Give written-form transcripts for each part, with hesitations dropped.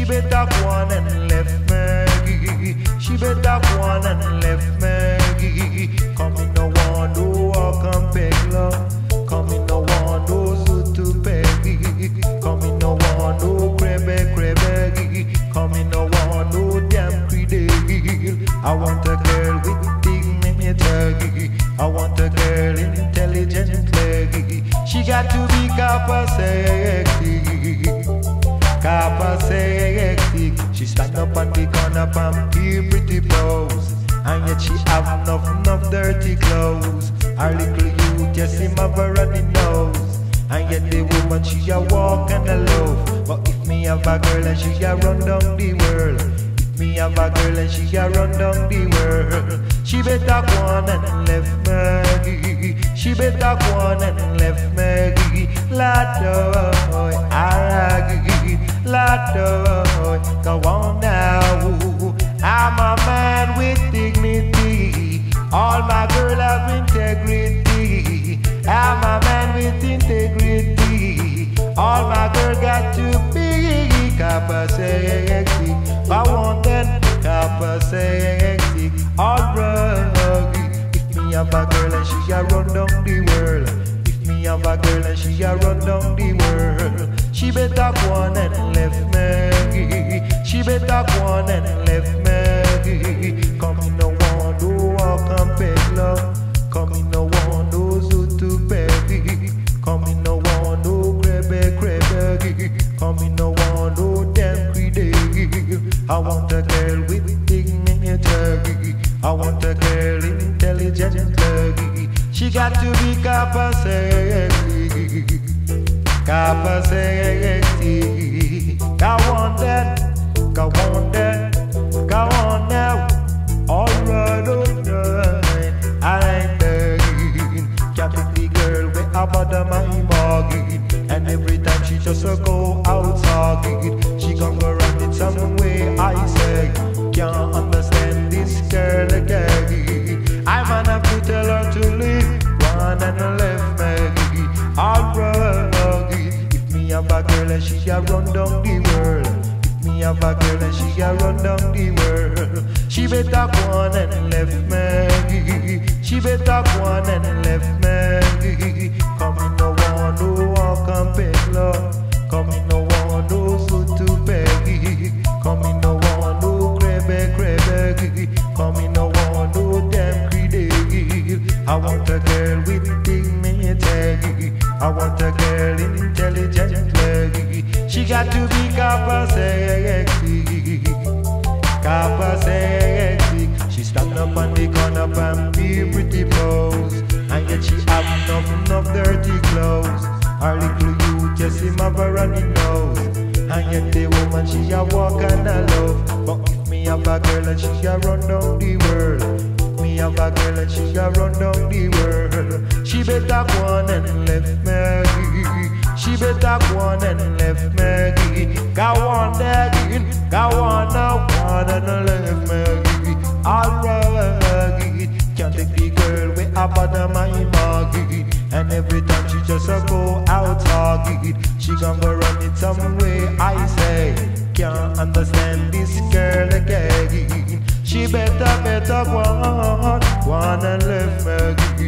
She better go on and left Maggie. She better go on and left Maggie. Come in no one no walk and beg love. Come in no one no suit to peggy. Come in no one no crebe. Come in no one no damn creedale. I want a girl with dignity. I want a girl intelligent leggy. She got to be copper sexy. Copper sexy. She stand up on the corner and be pretty pose. And yet she have enough dirty clothes. Her little youth just him have a runny nose. And yet the woman she a walk and a loaf. But if me have a girl and she a run down the world. If me have a girl and she a run down the world. She better go on and left Maggie. She better go on and left Maggie. Lord, Araggy. Lord, go on now. I'm a man with dignity. All my girls have integrity. I'm a man with integrity. All my girls got to be copper sexy. I want them copper sexy. All rugged. If me have a girl and she a run down the world. If me have a girl and she a run down the world. She better go on and left Maggie. She better go on and left Maggie. Come in no one no walk and beg love. Come in no one no suit to peggy. Come in no one no crebe. Come in no one no damn creedale. I want a girl with dignity. I want a girl intelligent leggy. She got to be copper sexy. Copper sexy. Go on then, go on then, go on now. Alright, alright. I ain't begging. Can't take the girl way about my mortgage. And every time she just go outside, she gon' go run it some way. I say, can't understand this girl again. I man have to tell her to leave. One and left Maggie. Alright. If me have a girl and she a run down the world. If me have a girl and she a run down the world. She better go on and left Maggie. She better go on and left Maggie. Come in no one no walk and beg love. Come in no one no suit to peggy. Come in no one no crebe. Come in no one no damn creedale. I want a girl with dignity. I want a girl intelligent leggy. She got to be copper sexy. Copper sexy. She stand up on the corner and be pretty pose. And yet she have enough dirty clothes. Her little youth just him have a runny nose. And yet the woman she a walk and a love. But if me have a girl and she a run down the world. Me have a girl and she a run down the world. She better go on and left Maggie. She better go on and left Maggie. Go on again, go on now, on and left Maggie. Alright, can't take the girl way up under my mortgage. And every time she just go outside, she gon' go run it some way. I say, can't understand this girl again. She better go on and left Maggie.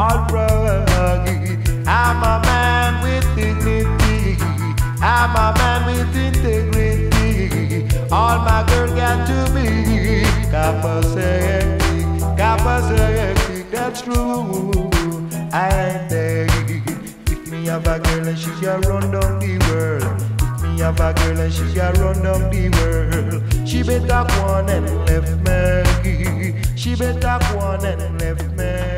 Alright, I'm a man with dignity. I'm a man with integrity. All my girl got to be copper sexy. Copper sexy, that's true. I ain't begging. If me have a girl and she a run down the world. If me have a girl and she a run down the world. She better go on and left Maggie. She better go on and left Maggie.